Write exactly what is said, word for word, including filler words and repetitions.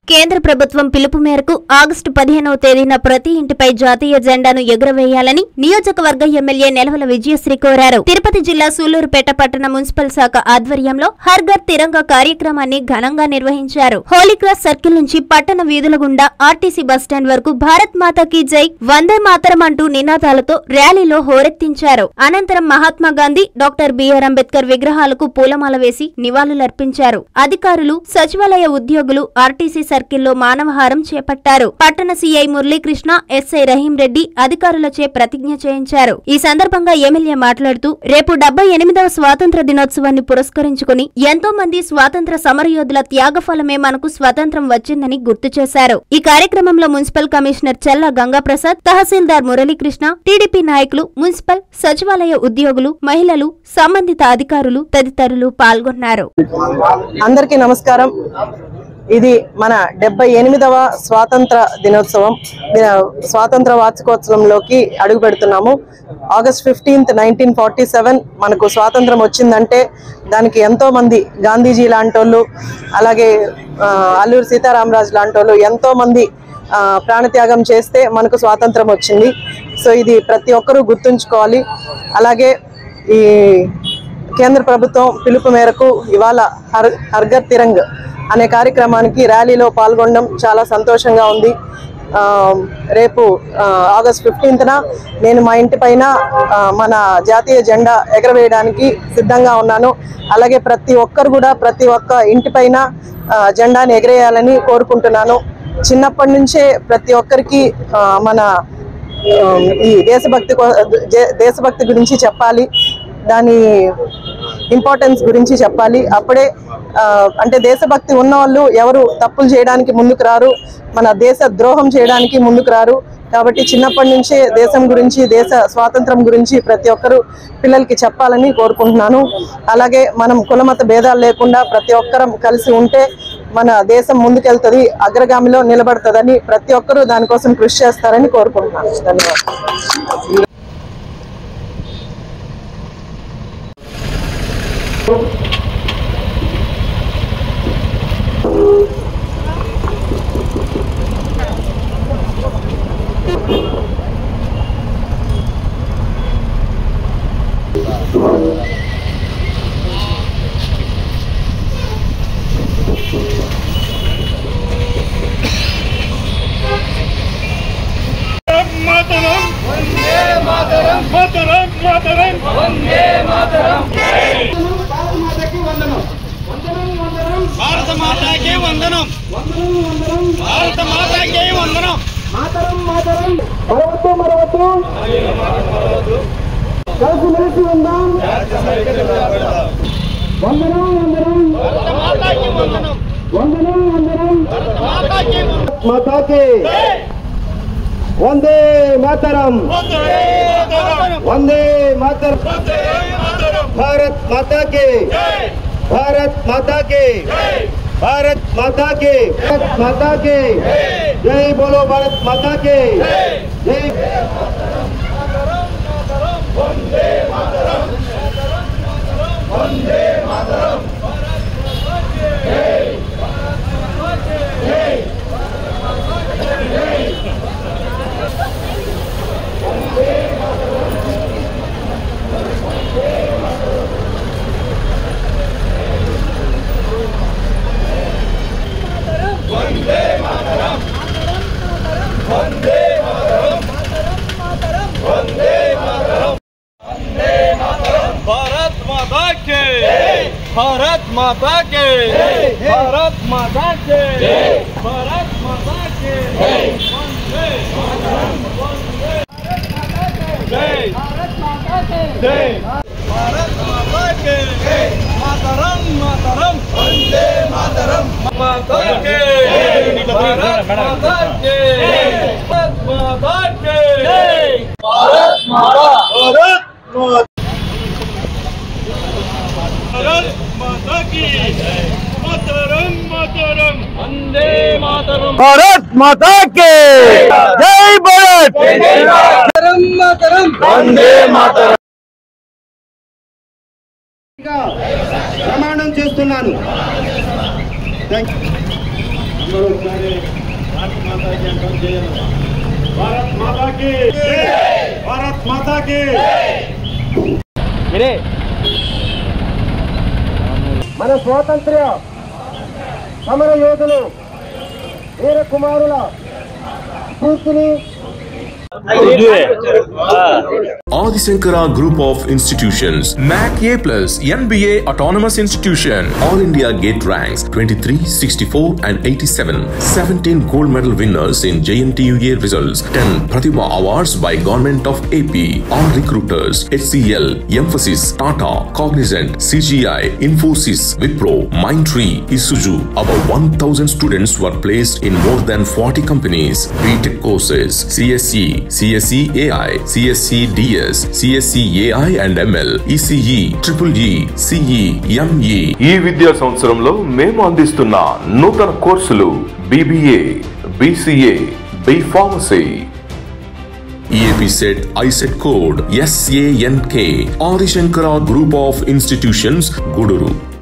కేంద్ర ప్రభుత్వం పిలుపు మేరకు ఆగస్టు పదిహేనవ తేదీన ప్రతి ఇంటిపై జాతీయ జెండాను ఎగురవేయాలని నియోజకవర్గ ఎమ్మెల్యే నెలవల విజయశ్రీ కోరారు. తిరుపతి జిల్లా సూళ్లూరుపేట పట్టణ మున్సిపల్ శాఖ ఆధ్వర్యంలో హర్ ఘర్ తిరంగా కార్యక్రమాన్ని ఘనంగా నిర్వహించారు. హోలీక్రాస్ సర్కిల్ నుంచి పట్టణ వీధుల గుండా ఆర్టీసీ బస్టాండ్ వరకు భారత్ మాతాకి జై, వందే మాతరం అంటూ నినాదాలతో ర్యాలీలో హోరెత్తించారు. అనంతరం మహాత్మా గాంధీ, డాక్టర్ బిఆర్ అంబేద్కర్ విగ్రహాలకు పూలమాల వేసి నివాళులర్పించారు. అధికారులు, సచివాలయ ఉద్యోగులు ఆర్టీసీ సర్కిల్లో మానవహారం చేపట్టారు. పట్టణ సీఐ మురళీకృష్ణ, ఎస్ఐ రహీం రెడ్డి అధికారులచే ప్రతిజ్ఞ చేయించారు. ఈ సందర్భంగా ఎమ్మెల్యే మాట్లాడుతూ రేపు డెబ్బై ఎనిమిదవ స్వాతంత్ర దినోత్సవాన్ని పురస్కరించుకుని ఎంతో మంది స్వాతంత్ర సమరయోధుల త్యాగఫలమే మనకు స్వాతంత్రం వచ్చిందని గుర్తు చేశారు. ఈ కార్యక్రమంలో మున్సిపల్ కమిషనర్ చెల్ల గంగాప్రసాద్, తహసీల్దార్ మురళీకృష్ణ, టీడీపీ నాయకులు, మున్సిపల్, సచివాలయ ఉద్యోగులు, మహిళలు, సంబంధిత అధికారులు తదితరులు పాల్గొన్నారు. అందరికీ నమస్కారం. ఇది మన డెబ్బై ఎనిమిదవ స్వాతంత్ర దినోత్సవం, స్వాతంత్ర వార్షికోత్సవంలోకి అడుగు పెడుతున్నాము. August fifteenth nineteen forty seven మనకు స్వాతంత్రం వచ్చిందంటే దానికి ఎంతో మంది గాంధీజీ లాంటి వాళ్ళు, అలాగే అల్లూరి సీతారామరాజు లాంటి వాళ్ళు ఎంతో మంది ప్రాణత్యాగం చేస్తే మనకు స్వాతంత్రం వచ్చింది. సో ఇది ప్రతి ఒక్కరూ గుర్తుంచుకోవాలి. అలాగే ఈ కేంద్ర ప్రభుత్వం పిలుపు మేరకు ఇవాళ హర్ హర్ ఘర్ తిరంగ్ అనే కార్యక్రమానికి ర్యాలీలో పాల్గొనడం చాలా సంతోషంగా ఉంది. రేపు ఆగస్ట్ ఫిఫ్టీన్త్న నేను మా ఇంటి పైన మన జాతీయ జెండా ఎగరవేయడానికి సిద్ధంగా ఉన్నాను. అలాగే ప్రతి ఒక్కరు కూడా ప్రతి ఒక్క ఇంటి పైన జెండాని ఎగరేయాలని కోరుకుంటున్నాను. చిన్నప్పటి నుంచే ప్రతి ఒక్కరికి మన ఈ దేశభక్తి దేశభక్తి గురించి చెప్పాలి, దాని ఇంపార్టెన్స్ గురించి చెప్పాలి. అప్పుడే అంటే దేశభక్తి ఉన్న వాళ్ళు ఎవరు తప్పులు చేయడానికి ముందుకు రారు, మన దేశ ద్రోహం చేయడానికి ముందుకు రారు. కాబట్టి చిన్నప్పటి నుంచే దేశం గురించి, దేశ స్వాతంత్రం గురించి ప్రతి ఒక్కరు పిల్లలకి చెప్పాలని కోరుకుంటున్నాను. అలాగే మనం కులమత భేదాలు లేకుండా ప్రతి ఒక్కరం కలిసి ఉంటే మన దేశం ముందుకెళ్తుంది, అగ్రగామిలో నిలబడుతుందని ప్రతి ఒక్కరూ దానికోసం కృషి చేస్తారని కోరుకుంటున్నాను. ధన్యవాదాలు. భారత మాతాకి వందనం, భారత మాతాకి వందనం. మాతరం మాతరం మరవద్దు మరవద్దు కలిసి మెలిసి ఉందాం. వందనం వందనం మాతాకి వందనం, వందనం వందనం మాతాకి వందే మాతరం, వందే మాతరం. భారత్ మాతాకి, भारत माता के, भारत माता के, भारत माता के जय बोलो, भारत माता के जय. वंदे मातरम, वंदे मातरम, जय जय भारत माता के, भारत माता के, भारत माता के वंदे मातरम, वंदे जय, भारत माता के जय, भारत माता के मातरम, मातरम वंदे मातरम, माता के भारत माता के, भारत माता के भारत माता, भारत माता की मातरम, मातरम वंदे मातरम, भारत माता के जय, भारत मातरम, मातरम वंदे मातरम. ప్రమాణం చేస్తున్నాను. థాంక్యూ. భారత్ మాతాకి భారత్ మాతాకి మన స్వాతంత్ర్య సమర యోధులు వీర కుమారుల స్ఫూర్తిని Adi Shankara Group of Institutions, M A C A plus, N B A Autonomous Institution, All India Gate ranks twenty-three, sixty-four and eighty-seven, seventeen gold medal winners in J N T U A results, ten Pratibha Awards by Government of A P, all recruiters, H C L, Emphasis, Tata, Cognizant, C G I, Infosys, Wipro, Mindtree, Isuzu. About one thousand students were placed in more than forty companies. B Tech courses, C S E, C S E A I, C S E D S, C S E A I and M L, E C E, Triple E, C E, M E. ఈ విద్యా సంవత్సరంలో మేము అందిస్తున్న నూతన కోర్సులు B B A, B C A, B Pharmacy. E A P set I set code S A N K. Adi Shankara Group of Institutions, Guduru.